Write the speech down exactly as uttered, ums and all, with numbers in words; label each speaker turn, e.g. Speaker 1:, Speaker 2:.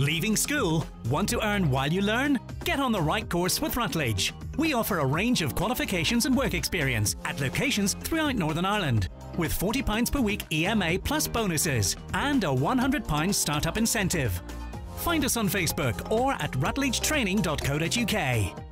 Speaker 1: Leaving school? Want to earn while you learn? Get on the right course with Rutledge. We offer a range of qualifications and work experience at locations throughout Northern Ireland, with forty pounds per week E M A plus bonuses and a one hundred pounds startup incentive. Find us on Facebook or at rutledge training dot co dot U K.